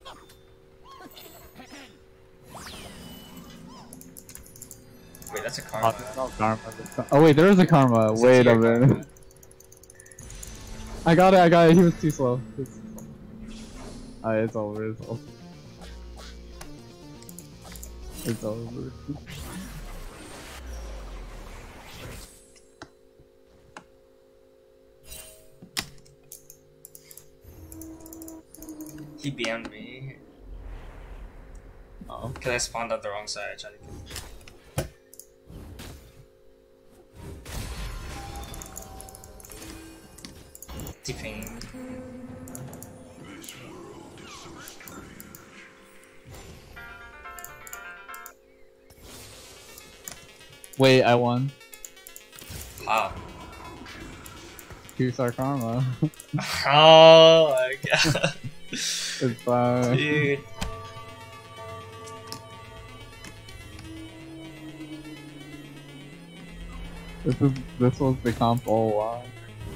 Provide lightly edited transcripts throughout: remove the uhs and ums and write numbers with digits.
Wait, that's a karma. Oh, karma. Oh wait, there is a karma. Wait a minute. Karma. I got it. He was too slow. Alright, it's over. It's over. He BM'd me. Oh, because I spawned on the wrong side. I tried to kill him. T-Pain. This world is so strange. Wait, I won. How? 2-star karma. Oh my god. It's fine. Dude. This was the comp all along.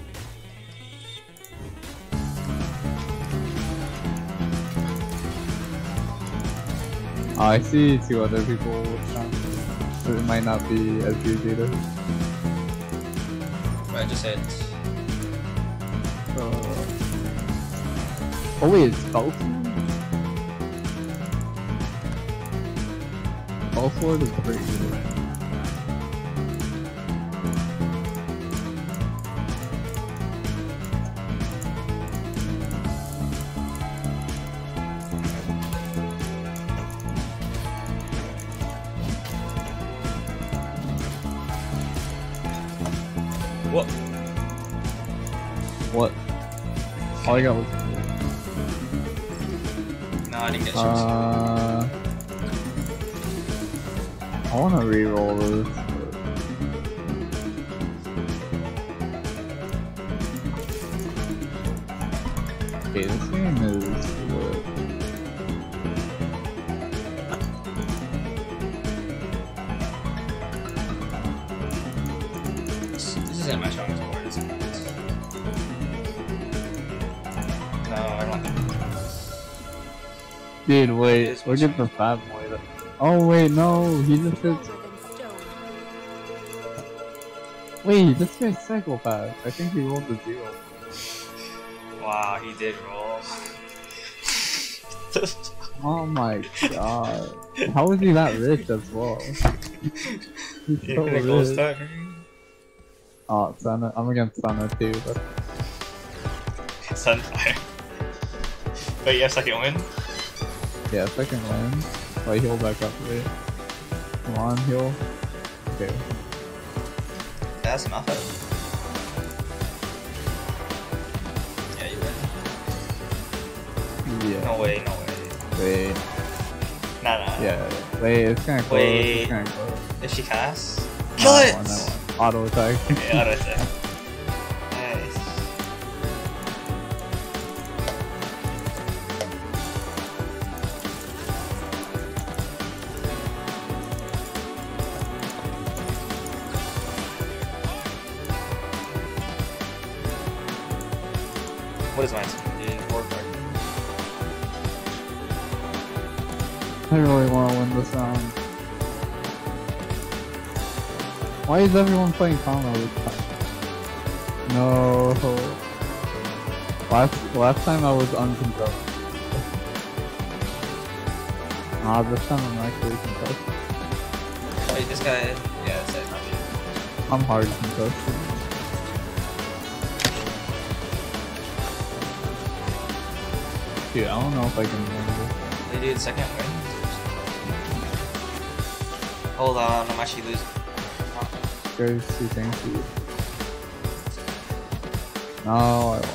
Oh, I see 2 other people with comp, so it might not be as easy to. I just hit. Oh wait, it's Spellsword? Spellsword is pretty good. What? What? All I got was. No, I didn't get I wanna reroll this. Okay, this game is lit. This isn't my strongest board, is it? No, I don't think. Dude, wait, look at the fat boy. Oh wait, no, he just hits. Wait, this guy's psychopath. I think he rolled the 0. Wow, he did roll. Oh my god. How is he that rich as well? He's so rich. Oh, Senna. I'm against Senna too. But... Sunfire. Wait, you have second win? Yeah, second win. Wait, heal back up, wait. Come on, heal. Okay. That's enough. Yeah, you win. Yeah. No way, no way. Wait. Nah. Yeah. Wait, it's kinda close. Wait. It's kinda close. If she casts? No, Kill I it! won. Auto attack. Yeah, auto attack. Nice. What is mine? War card. I really want to win this round. Why is everyone playing Karma this time? No. Last time I was uncontrolled. Ah, this time I'm actually concussed. Wait, this guy. Yeah, that's it. I'm hard concussed. Dude, I don't know if I can win this. They did second win. Hold on, I'm actually losing. There's 2 things to you. No, I lost.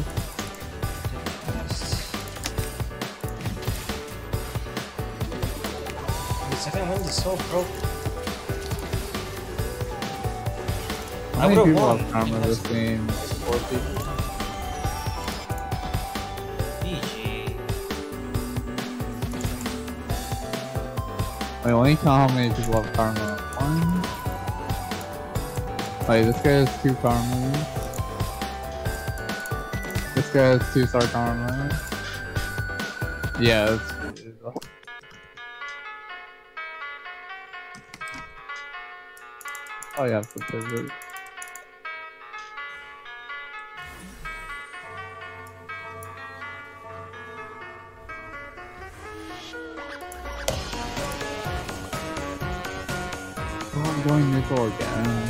The second win is so broke. How many people have Karma this game? 4 people. GG. Wait, let me count how many people have Karma. 1. Wait, this guy has 2 Karma. This guy has 2-star Karma. Yeah, it's... Oh yeah, it's the pivot. Oh, I'm going nickel again.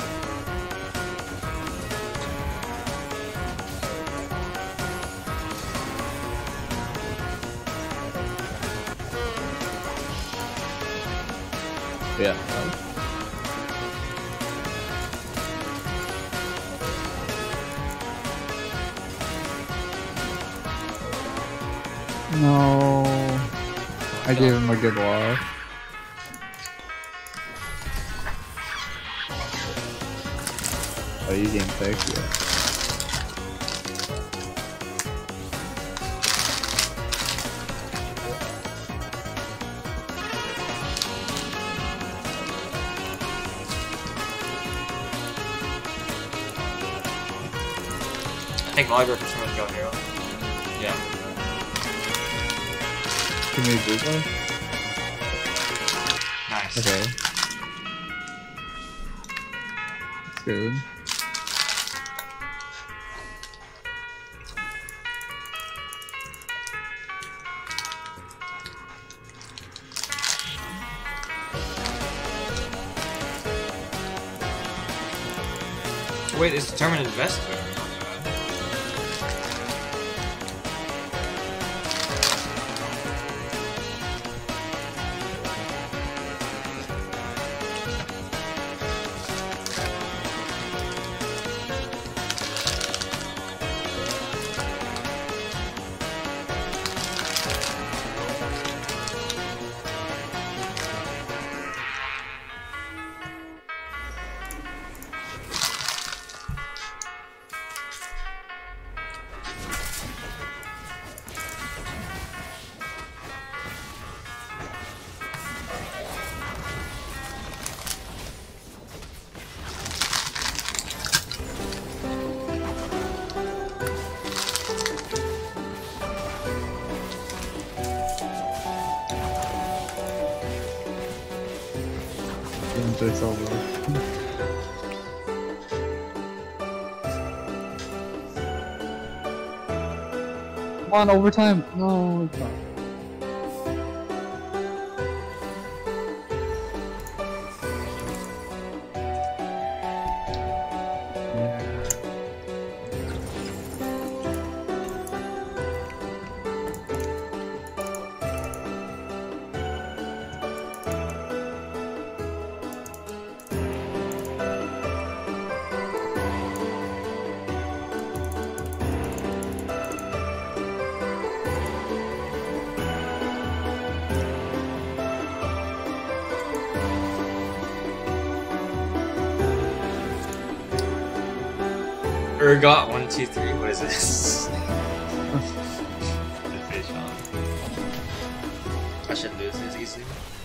Yeah. No. I gave him a good loss. Oh, you getting picked? Yeah. I think Library for someone to go hero. Yeah. Can we do that? Nice. Okay. That's good. Wait, it's determined investor. It's over. Come on, overtime! No, it's not. Urgot 1, 2, 3. What is this? The fish on. I should lose this easily.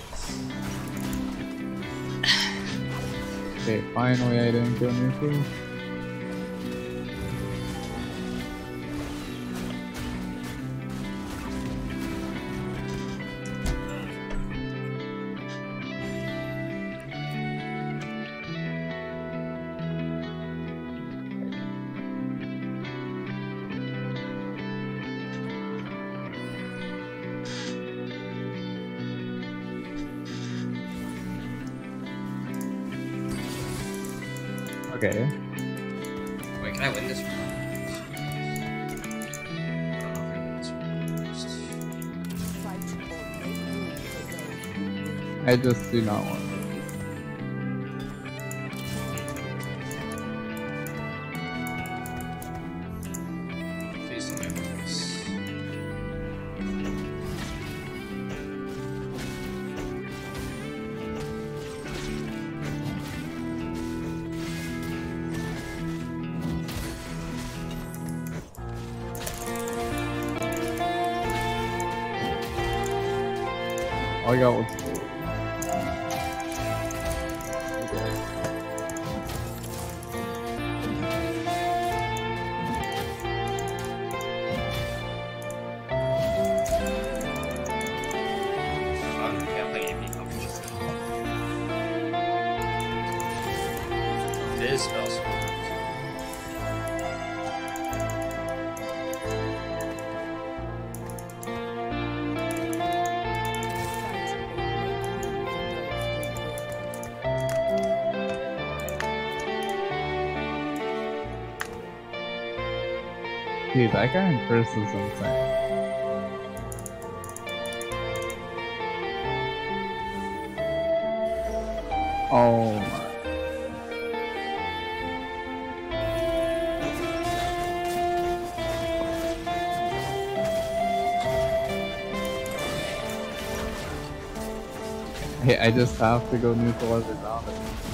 Okay, finally I didn't kill anything. Okay. Wait, can I win this one? I just do not want to. Please don't make this. All I got was spells. Dude, that guy in first is insane. Oh my. Hey, I just have to go neutralize it down.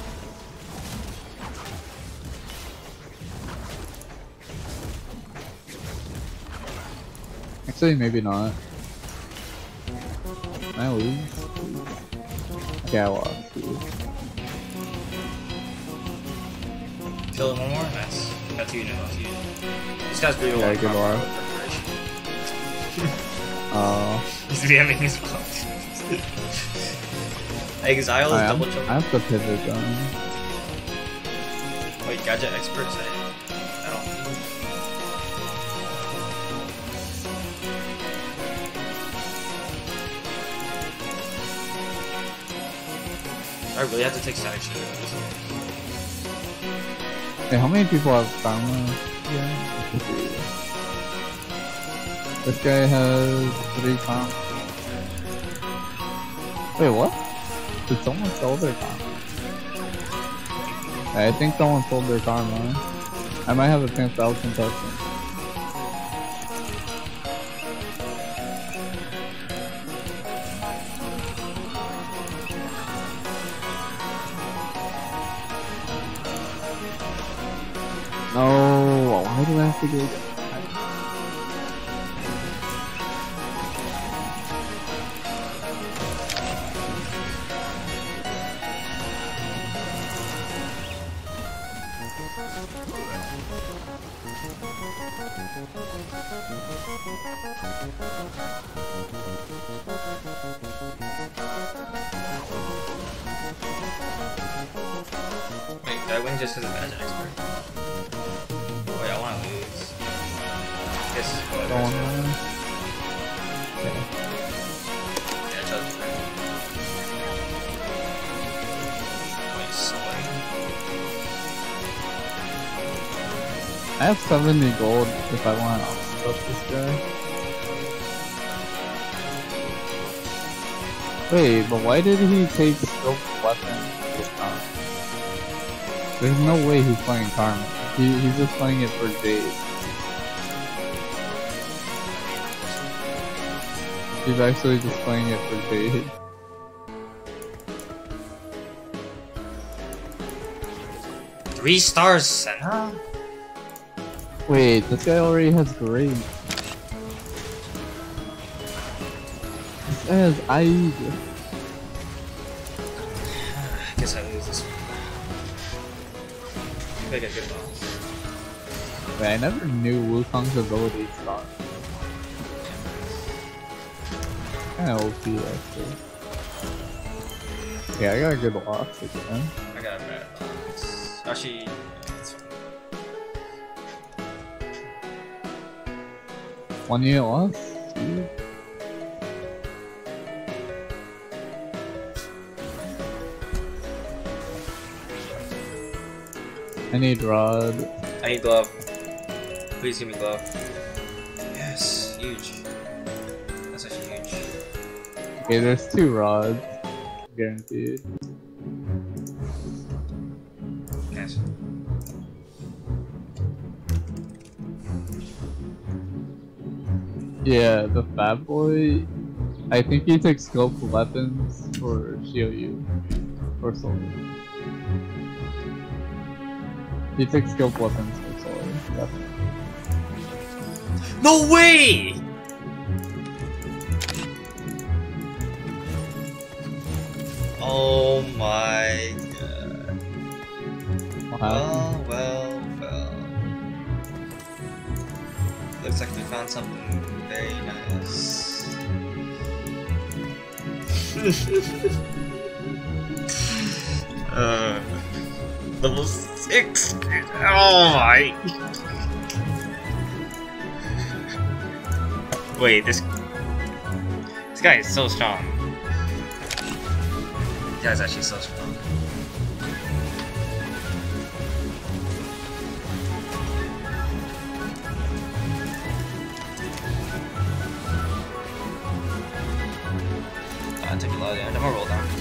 Actually, maybe not. Can I lose? Yeah, I lost. Dude. Kill it one more? Nice. That's you now. This guy's pretty old. Yeah, good luck. He's DMing his block. Exile is double choke. I have to pivot down. Wait, gadget expert say? I don't. I really have to take static shit. Hey, how many people have Karma? Yeah. This guy has 3 Karma. Wait, what? Did someone sell their Karma? I think someone sold their Karma. I might have a chance to out-contest him. No, why do I have to do that? Wait, did I win just because of gadget expert? Wait, I want to lose. This is what Go on, it is. man. Okay. Yeah, judge right. Wait, soy? I have 70 gold if I want to outstuff this guy. Wait, but why did he take scope weapon this time? There's no way he's playing Karma. He's just playing it for Jade. He's actually just playing it for Jade. Three stars, Senna? Wait, this guy already has great. This guy has Aid. I guess I lose this one. Make a good boss. Wait, I never knew Wukong's ability start. Kinda OP actually. Yeah, I got a good loss again. I got a bad boss. Actually, it's fine. 1 unit loss? Dude. I need rod. I need glove. Please give me glove. Yes, huge. That's actually huge. Okay, there's 2 rods. Guaranteed. Nice. Yeah, the Fat Boy. I think he takes scope weapons for Shioyu. Or Soul. He takes scope weapons for Soul. Definitely. No way! Oh my god. What happened? Well. Looks like we found something very nice. Level 6! Oh my! Wait, this guy is so strong. This guy's actually so strong. I took a lot of damage. I'm gonna roll down.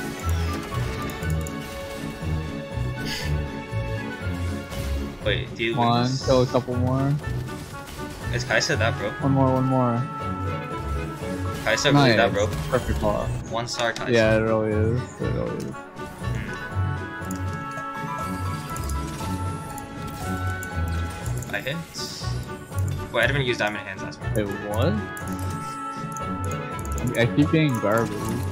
Wait, do you One, lose? kill a couple more. Is Kaisa that broke? One more. Kaisa really that Nice. broke? Perfect ball. 1-star Kaisa. Yeah, it really is. It really is. I hit. Wait, I didn't even use diamond hands last time. Wait, what? I keep getting garbage.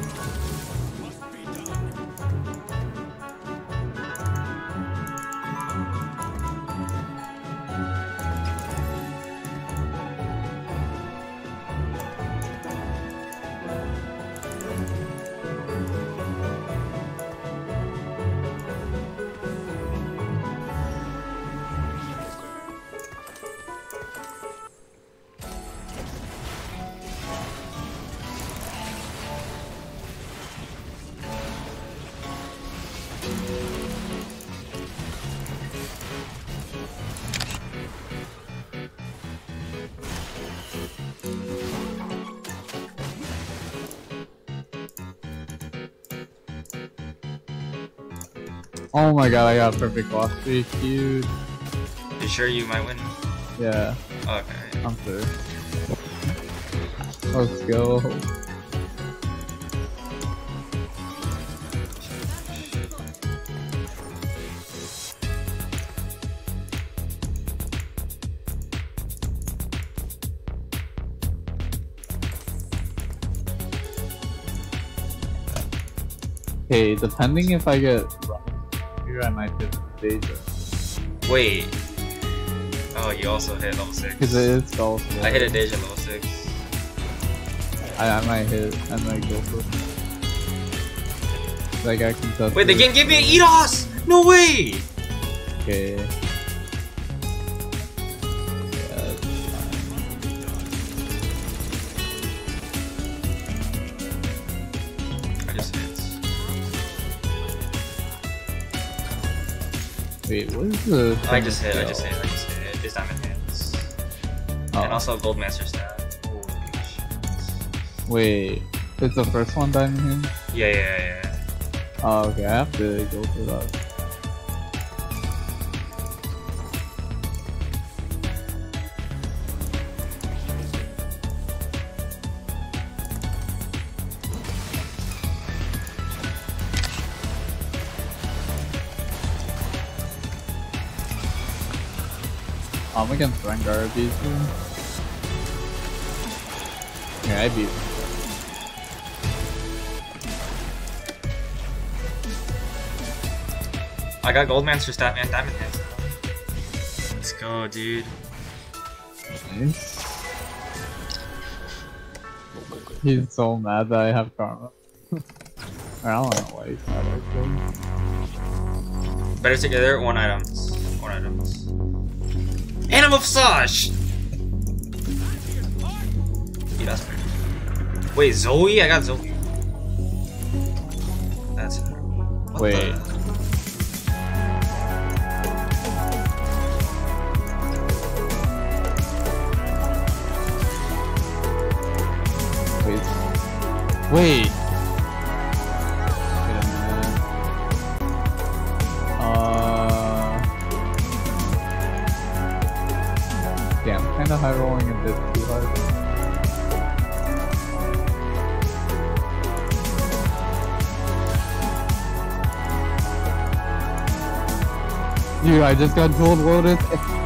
Oh my god, I got a perfect boss streak, dude. You sure you might win? Yeah, Okay. I'm sure. Let's go. Okay, depending if I get here, I might hit Deja. Wait. Oh, you also hit level 6. Because it is spell. I hit a Deja level 6. I might go for it. Like I can touch Wait, the it. game gave me an Eidos! No way! Okay. Yeah, it's I just hit. fine. Wait, what is the? I just hit. It's diamond hands. Oh. And also gold master stat. Holy shit. Wait, is the first one diamond hand? Yeah. Oh, okay, I have to go for that. I'm against Rengar these two. Yeah, I beat him. I got gold master stat and diamond hands. Let's go, dude. Nice. He's so mad that I have karma. I don't know why he's mad actually. Better together, one items. Animal Sash! Yeah, that's pretty good. Wait, Zoe? I got Zoe. That's what Wait. the- Wait. Wait a minute. Yeah, I'm kinda high rolling a bit too hard. Dude, I just got Gold Lotus.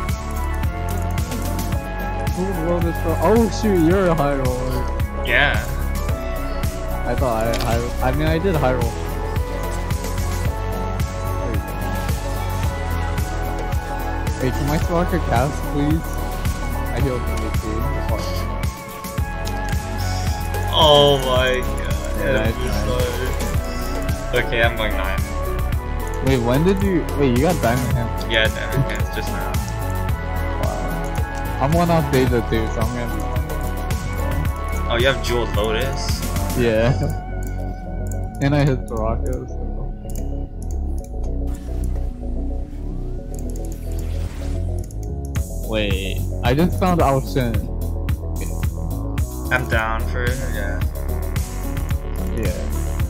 Gold Lotus for— oh shoot, you're a high roller. Yeah. I thought I mean I did high roll. Wait, can my Stalker cast please? I healed for this game. Oh my god. Yeah, Okay, I'm going 9. Wait, when did you? Wait, you got diamond hands? Yeah, diamond hands just now. Wow. I'm one off Deja too, so I'm gonna be. Oh, you have Jeweled Lotus? Yeah. And I hit the rockets. So. Wait, I just found Alshin. I'm down for it, yeah. Yeah.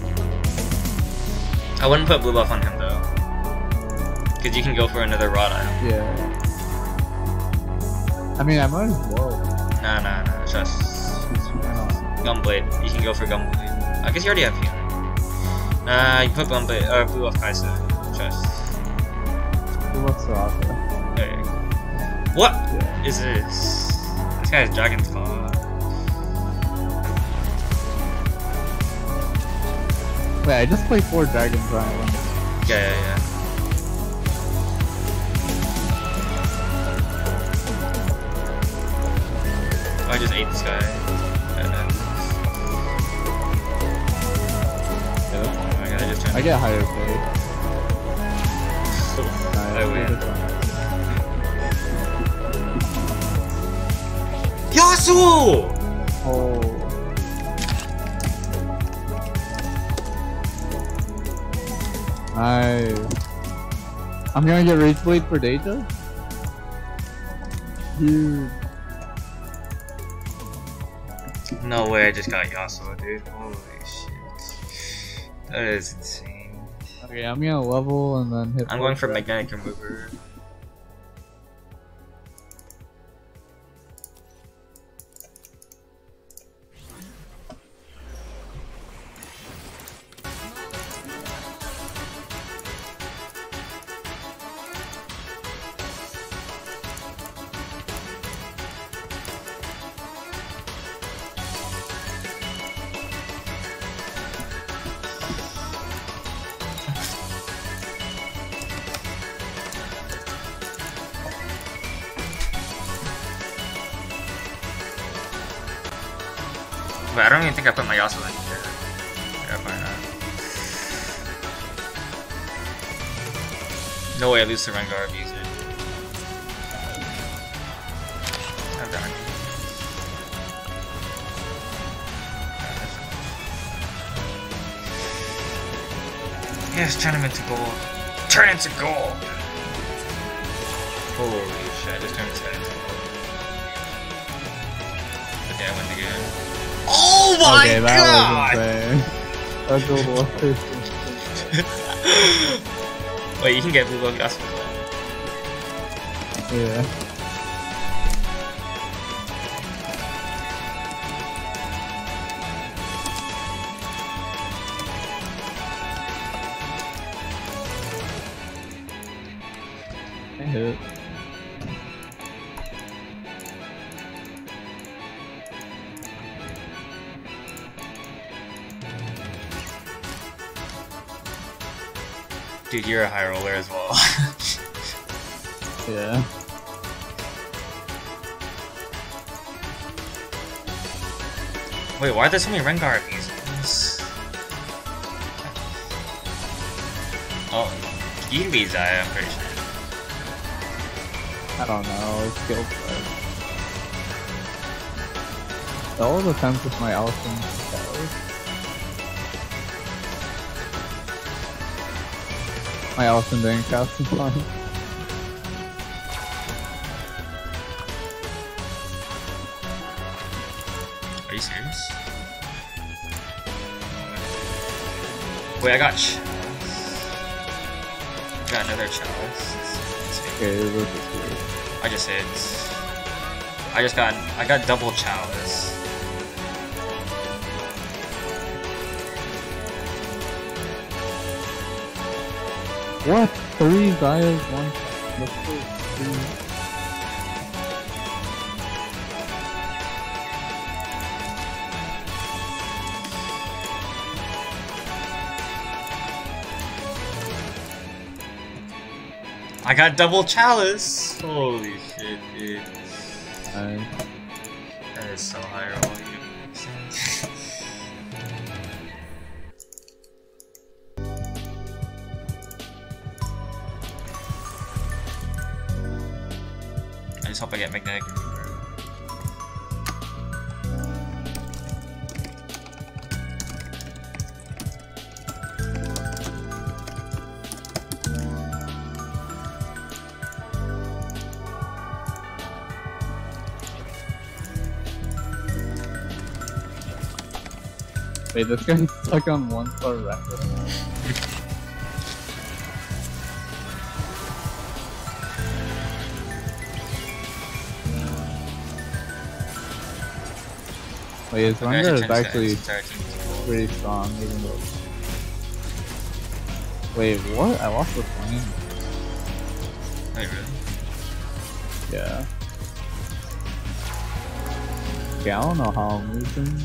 I wouldn't put blue buff on him though. Cause you can go for another rod item. Yeah. I mean, I might as well. Nah, just Gunblade. You can go for Gunblade. I guess you already have healing. Nah, you put Gunblade, blue buff Kaisa. Just. What's the rocket? There you go. What Yeah. is this? This guy's Dragon's Claw. Wait, I just played 4 dragons right. Yeah. I just ate this guy. Oh my god, I just turned. I get higher pay. I win. Yasuo! Oh. Nice. I'm gonna get Rage Blade for Deja? Dude. No way, I just got Yasuo, dude. Holy shit. That is insane. Okay, I'm gonna level and then hit. I'm going for Magnetic Remover. But I don't even think I put my Yasuo in here. Yeah, probably not. No way I lose to Rengar if I use it. I'm done. Yes, turn him into gold. Turn into gold! Holy shit, I just turned this guy into gold. Okay, I win the game. Oh my Okay, that god! was insane. That's a little. Wait, you can get blue buff Yasuo. Yeah. I hit. Dude, you're a high roller as well. Yeah. Wait, why are there so many Rengar pieces? Oh, you can beat Zaya, I'm pretty sure. I don't know, it's skill play. It all depends with my Alpha skills. My Alpha didn't cast some fun. Are you serious? Wait, I got got another chalice. Okay, this is weird. I just hit. I got double chalice. What? 3 Zayas, 1 let's go 3. I got double chalice! Holy shit, dude. That is so high rolling. just hope I get magnetic remover. Wait, this guy's stuck on 1-star record. Wait, his Rengar is actually pretty strong, even though. Wait, what? I lost the plane. Wait, really? Yeah. Okay, I don't know how I'm losing.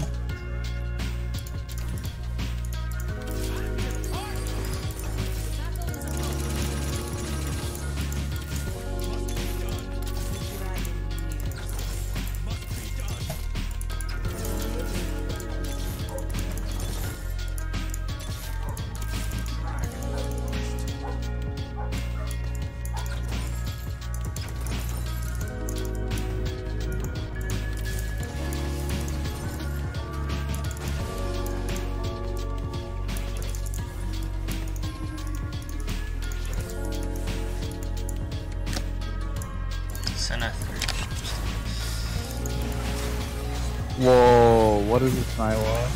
Whoa, what is this Nihilwa?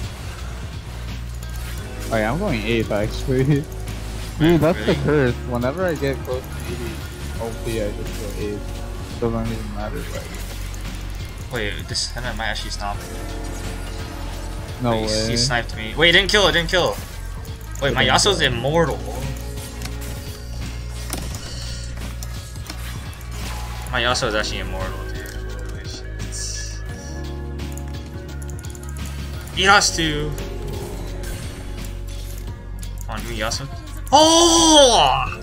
Oh yeah, I'm going 8th actually. Dude, that's the curse. Whenever I get close to 80 OP, I just go 8th. Doesn't even matter, right? Wait, this Senna might actually stop. No Wait, way. He sniped me. Wait, didn't kill, didn't kill. Wait, my Yasuo's immortal. My Yasuo is actually immortal, dude. Holy shit. He has to. Come on, give me Yasuo. Oh!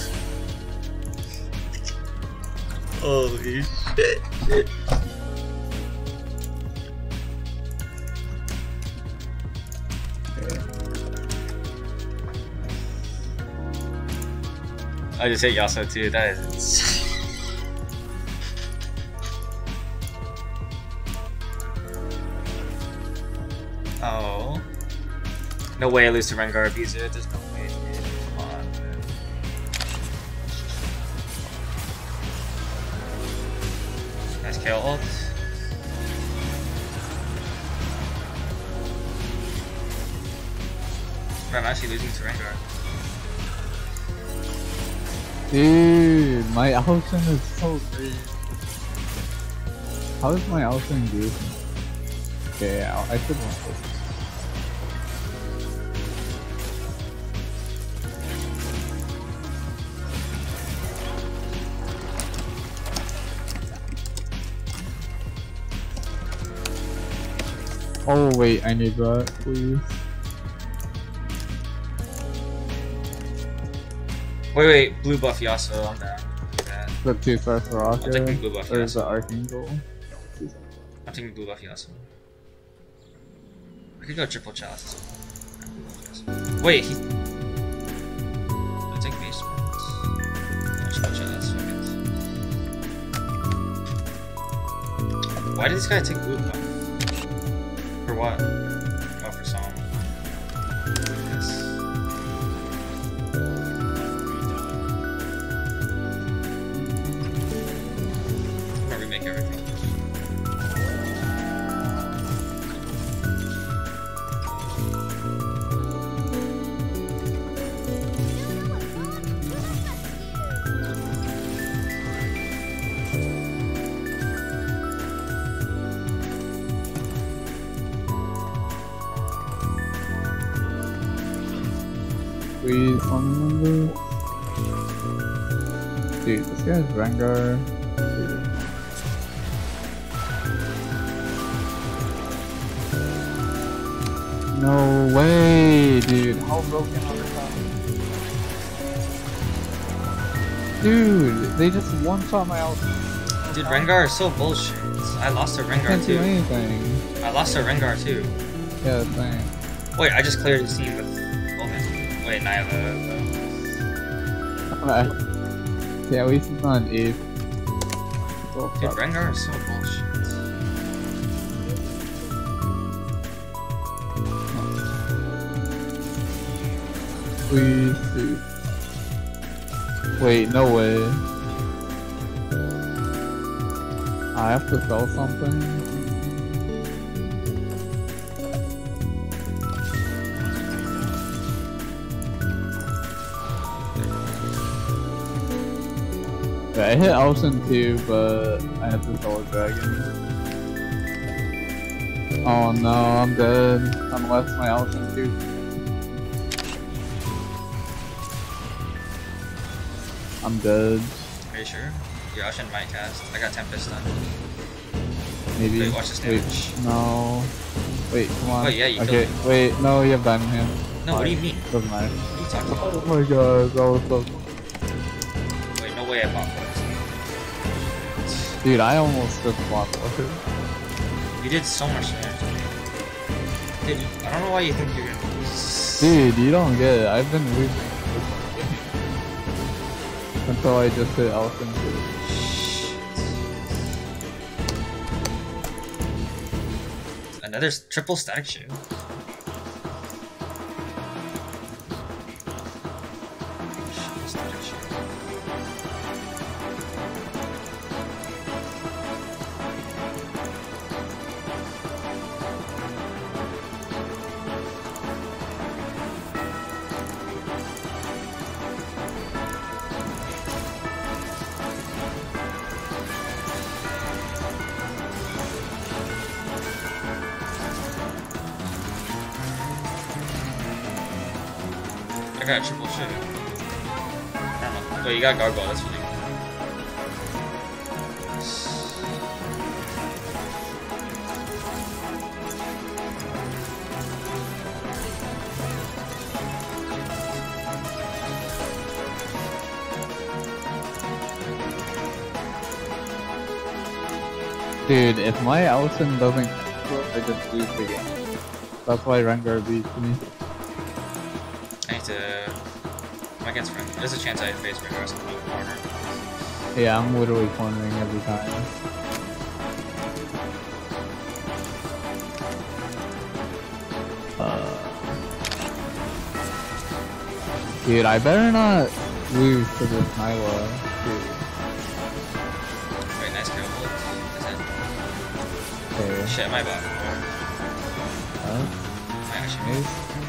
Holy shit. I just hit Yasuo too, that is insane. Oh. No way I lose to Rengar Abuser, there's no way, dude. Come on, man. Nice kill ult. Bro, I'm actually losing to Rengar. Dude, my Alshin is so great. How is my Alshin good? Okay, I should want this. Oh wait, I need that, please. Wait, blue buff Yasuo, I'm down. Yeah. The 2-star Soraka, I'm taking blue buff or is Yasuo. the Archangel? I'm taking blue buff Yasuo. I could go triple chalice as well. Wait, he... I'll take basement. No, triple chalice, fuck it. Why did this guy take blue buff? For what? Oh, for Psalm. Yes. I'm gonna remake everything. Please, one number. Dude, this guy's Rengar. No way, dude. How broken are they? Dude, they just one-shot my ult. Dude, Rengar is so bullshit. I lost to I Rengar can't do too. anything. I lost to Rengar too. Yeah, same. Wait, I just cleared the scene with Omen. Wait, Nyla. Yeah, at least it's not an 8. Oh, Dude, fuck. Rengar is so bullshit. Please, dude. Wait, no way. I have to sell something. Yeah, I hit Elson too, but I have to sell a dragon. Oh no, I'm dead. Unless my Elson too. I'm dead. Are you sure? Your Ocean might cast. I got Tempest done. Maybe. Wait, watch this Wait, damage. no. Wait, come on. Wait, yeah, you okay, killed me. wait, no, you have Diamond Hand. No, what do you mean? Doesn't matter. What are you talking about? Oh my god, that was so cool. Wait, no way I bought those. Dude, I almost just blocked it. You did so much damage to me. Dude, I don't know why you think you're gonna lose. Dude, you don't get it. I've been losing until I just hit Elson too. Another triple static shield. Triple static shield. I got a triple shield. I don't know. Wait, you got gargoyle, that's really Dude, if my Elson doesn't cancel, I just lose the game. That's why Rengar beats me. I need to... I'm against Rengar. There's a chance I face Rengar in the corner. Yeah, I'm literally cornering every time. Dude, I better not lose to this Nyla. Dude. Wait, nice kill. Is it? Okay. Shit, my bot. I actually Nice.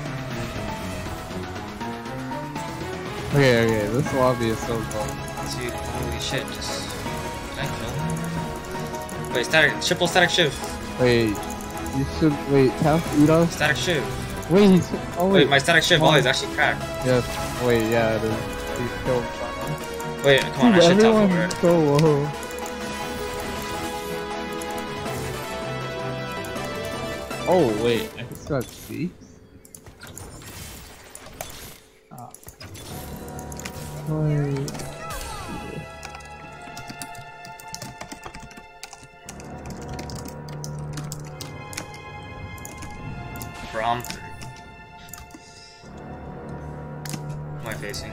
Okay, this lobby is so close. Dude, holy shit, just... Did I kill him? Wait, triple static shift. Wait, you should wait. Cast Udos. Static shift. Wait, oh Wait, my static shift Come volley on. is actually cracked. Yes. Wait, yeah, it is. He's killed someone. Wait, come on, I Dude, should top over everyone's it. so low. Oh wait, I just got Cheeks. Ah. Wait. Braum 3. Who am I facing?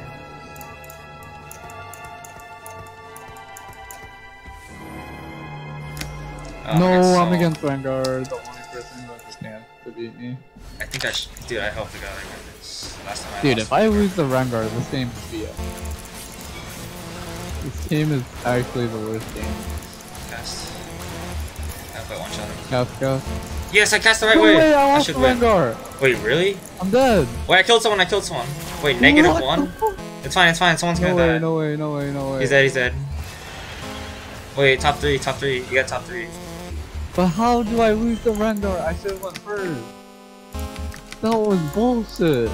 Oh, No, against I'm Saul. against Rengar, the only person who has a chance to beat me. I think I should. Dude, I hope to God I win this. Last time I Dude, lost if I to Rengar. lose the Rengar, this game is BS. This game is actually the worst game. Cast. I put one shot. Cast. Yes, I cast the right No way! way, I I lost should the win. Rengar! Wait, really? I'm dead! Wait, I killed someone, Wait, negative What one? the fuck? It's fine, someone's No gonna way, die. no way, no way, no way. He's dead. Wait, top three. You got top 3. But how do I lose the Rengar? I should've went first. That was bullshit.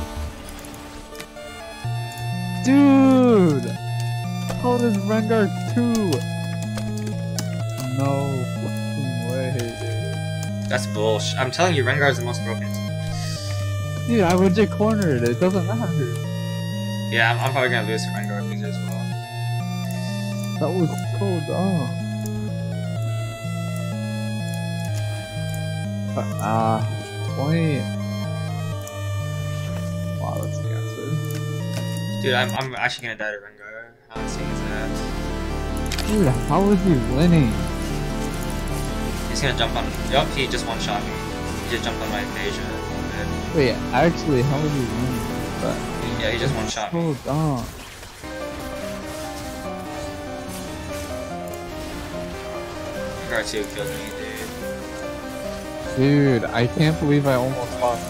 Dude! How does Rengar 2? No fucking way, dude. That's bullshit. I'm telling you, Rengar is the most broken. Dude, I legit cornered it. It doesn't matter. Yeah, I'm probably gonna lose to Rengar if as well. That was so dumb. Point. Wow, that's the answer. Dude, I'm actually gonna die to Rengar. I'm seeing his ass. Dude, how is he winning? He's gonna jump on. Yup, he just one shot me. He just jumped on my invasion. Wait, actually, how is he winning? But Yeah, he just one shot me. so dumb. R2 killed me, dude. Dude, I can't believe I almost lost.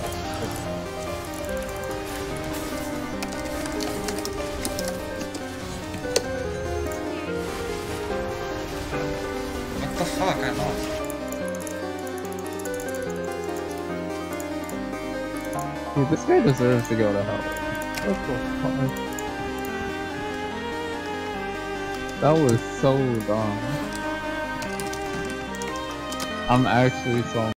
What the fuck? I lost. Dude, this guy deserves to go to hell. What the fuck? That was so dumb. I'm actually so